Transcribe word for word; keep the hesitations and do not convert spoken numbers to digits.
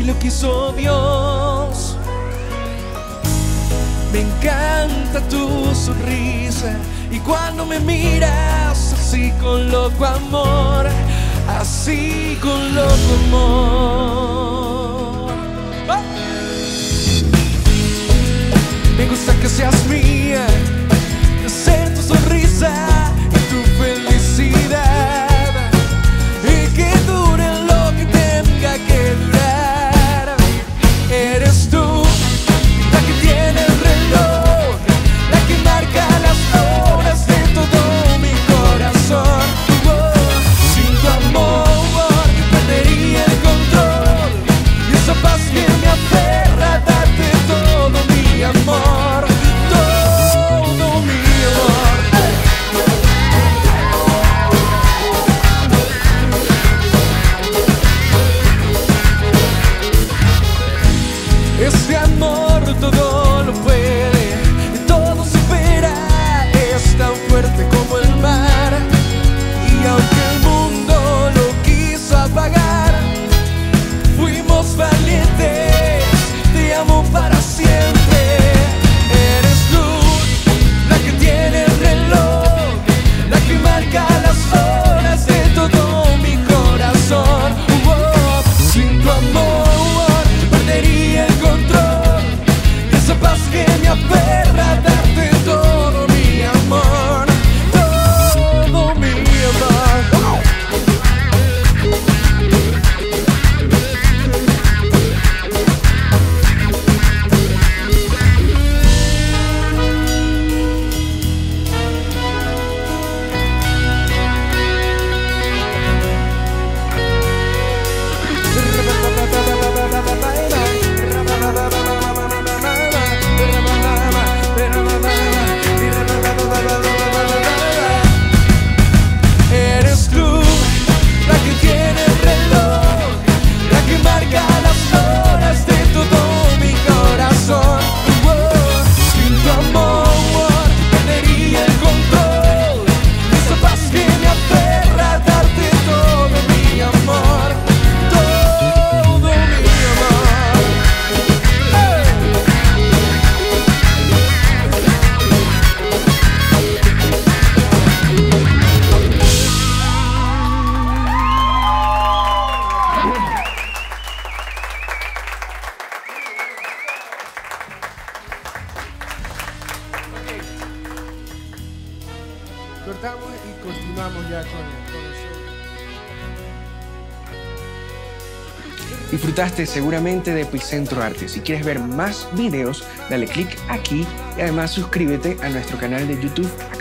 lo quiso Dios. Me encanta tu sonrisa y cuando me miras así con loco amor, así con loco amor. ¡Oh! Me gusta que seas mía, de ser tu sonrisa y tu felicidad, y que dure lo que tenga que durar. Eres tú la que tiene el reloj, la que marca las horas de todo mi corazón. Oh, sin tu amor perdería el control, y esa paz que me aferra a darte todo mi amor, todo mi amor. Este amor todo lo puede, todo supera, es tan fuerte como el mar. Y aunque el mundo lo quiso apagar, fuimos valientes, te amo para siempre. Eres tú la que tiene el reloj, la que marca las horas de todo mi corazón. Oh, sin tu amor perdería el control, y esa paz que me aferra a darte todo mi amor, todo mi amor. Oh. Eres tú la que tiene el reloj, la que marca las horas de todo mi corazón. Oh, sin tu amor perdería el control, esa paz que me aferra a darte todo mi amor, todo mi amor. Hey. Cortamos y continuamos ya con el, con el show. Disfrutaste seguramente de Epicentro Arte. Si quieres ver más videos, dale click aquí y además suscríbete a nuestro canal de YouTube.